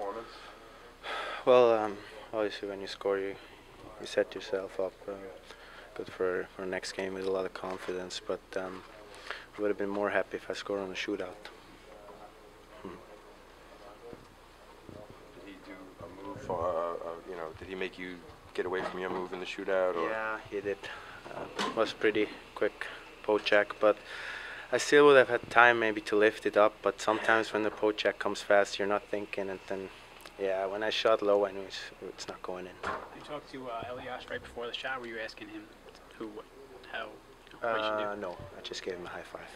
performance? Well, obviously when you score, you set yourself up good for next game with a lot of confidence. But I would have been more happy if I scored on a shootout. Did he do a move? Did he make you get away from your move in the shootout? Or? Yeah, he did. Was pretty quick post check, but I still would have had time maybe to lift it up. But sometimes when the post check comes fast, you're not thinking it. And yeah, when I shot low, I knew it's not going in. You talked to Elias right before the shot. Were you asking him who, what, how, what he should do? No, I just gave him a high five.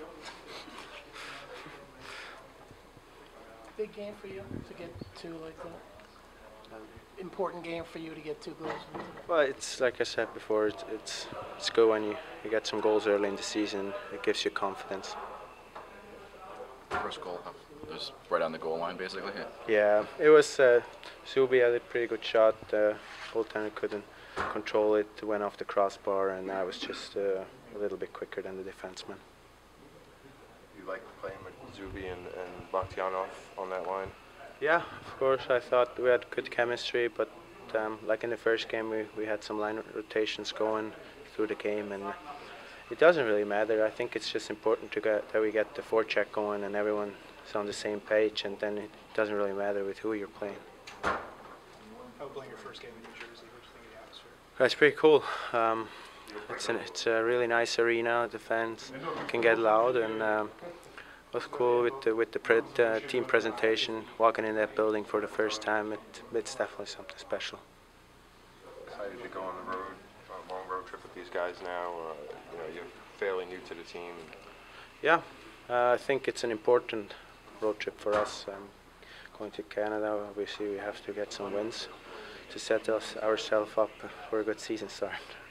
Big game for you to get to like that. Important game for you to get 2 goals. Well, it's like I said before. It's good when you get some goals early in the season. It gives you confidence. First goal was right on the goal line, basically. Yeah, it was. Zubi had a pretty good shot. Goaltender couldn't control it. Went off the crossbar, and I was just a little bit quicker than the defenseman. You liked playing with Zubi and Bakhtianov on that line? Yeah, of course. I thought we had good chemistry, but like in the first game, we had some line rotations going through the game, and it doesn't really matter. I think it's just important that we get the forecheck going and everyone's on the same page, and then it doesn't really matter with who you're playing. How about playing your first game in New Jersey? What do you think of the atmosphere? It's pretty cool. It's a really nice arena. The fans can get loud, and it was cool with the team presentation. Walking in that building for the first time, it's definitely something special. Excited to go on the road, a long road trip with these guys now. You're fairly new to the team. Yeah, I think it's an important road trip for us. Going to Canada, obviously we have to get some wins to set ourselves up for a good season start.